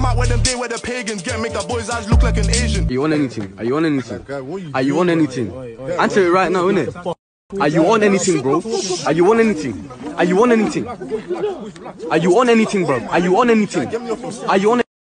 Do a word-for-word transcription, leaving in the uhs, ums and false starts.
out with them day where the pagans get make the boys' eyes look like an Asian. Are you on anything? Are you on anything? Are you on anything? Answer it right now, innit? Are you on anything, bro? Are you on anything? Are you on anything? Are you on anything, bro? Are you on anything? Are you on